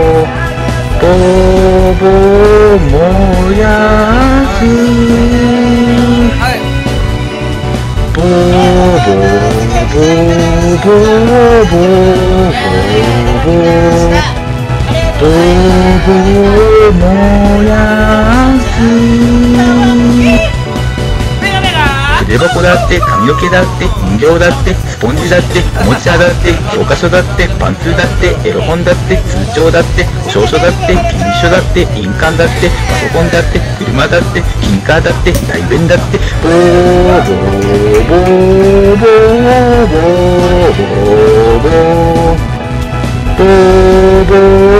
ボボ燃やすボボボボボボボボ燃やす筆箱だって髪の毛だって人形だってスポンジだっておもちゃだって教科書だってパンツだってエロ本だって通帳だって証書だって記書だって印鑑だってパソコンだって車だって金貨だって大便だってボーボーボーボーボーボーボーボーボー